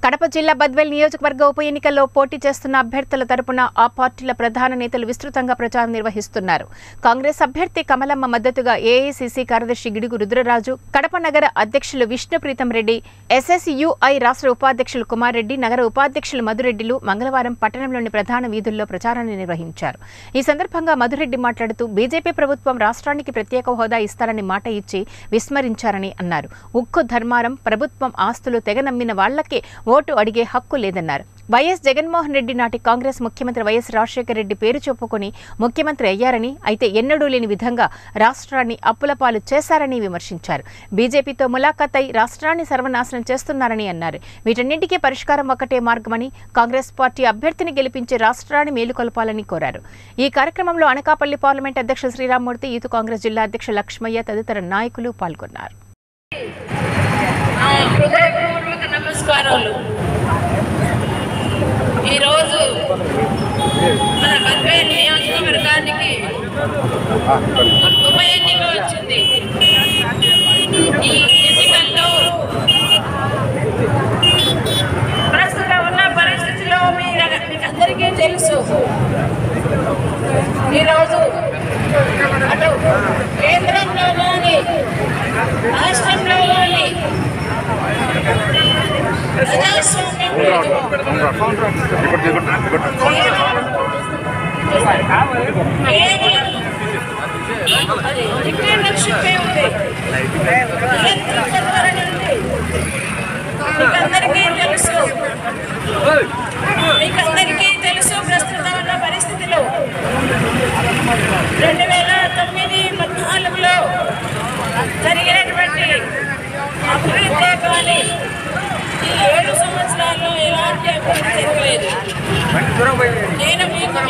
కడప జిల్లా బద్వేల్ నియోజకవర్గ ఉప ఎన్నికల్లో పోటీ చేస్తున్న అభ్యర్థుల తరపున ఆ పార్టీల ప్రధాన నేతలు విస్తృతంగా ప్రచారం నిర్వహిస్తున్నారు. కాంగ్రెస్ అభ్యర్థి కమలమ మద్దతుగా ఏఐసీసీ కార్యదర్శి గిడుగు రుద్రరాజు, కడప నగర అధ్యక్షులు విష్ణుప్రీతం రెడ్డి, ఎస్ఎస్యుఐ రాష్ట్ర ఉపాధ్యక్షులు కుమార్ రెడ్డి, నగర ఉపాధ్యక్షులు మధురెడ్డిలు మంగళవారం పట్టణంలోని ప్రధాన వీధుల్లో ప్రచారాన్ని నిర్వహించారు. ఈ సందర్భంగా మధురెడ్డి మాట్లాడుతూ బీజేపీ ప్రభుత్వం రాష్ట్రానికి ప్రత్యేక హోదా ఇస్తారని మాట ఇచ్చి విస్మరించారని అన్నారు. ఉక్కు ధర్మారం ప్రభుత్వం ఆస్తులు తెగనమ్మిన వాళ్లకే ఓటు అడిగే హక్కు లేదన్నారు. వైఎస్ జగన్మోహన్ రెడ్డి నాటి కాంగ్రెస్ ముఖ్యమంత్రి వైఎస్ రాజశేఖర రెడ్డి పేరు చెప్పుకొని ముఖ్యమంత్రి అయ్యారని, అయితే ఎన్నడూ లేని విధంగా రాష్ట్రాన్ని అప్పులపాలు చేశారని విమర్శించారు. బీజేపీతో ములాఖాత్ అయి రాష్ట్రాన్ని సర్వనాశనం చేస్తున్నారని అన్నారు. వీటన్నింటికీ పరిష్కారం ఒకటే మార్గమని, కాంగ్రెస్ పార్టీ అభ్యర్థిని గెలిపించి రాష్ట్రాన్ని మేలుకొల్పాలని కోరారు. ఈ కార్యక్రమంలో అనకాపల్లి పార్లమెంట్ అధ్యక్షులు శ్రీరామ్మూర్తి, యూత్ కాంగ్రెస్ జిల్లా అధ్యక్షులు లక్ష్మయ్య తదితర నాయకులు పాల్గొన్నారు. నమస్కారాలు. ఈరోజు మన బద్వేల్ నియోజకవర్గానికి ఉప ఎన్నిక వచ్చింది. ఈ ఎన్నికల్లో ప్రస్తుతం ఉన్న పరిస్థితిలో మీకు అందరికీ తెలుసు, ఈరోజు అటు కేంద్రంలో కానీ రాష్ట్రంలో కానీ మీకందరికీ తెలుసు ప్రస్తుతం ఉన్న పరిస్థితిలో 2009-14లో జరిగినటువంటి అభివృద్ధి కానీ ఈ 7 సంవత్సరాల్లో ఎలాంటి అభివృద్ధి జరగలేదు. నేను మీకు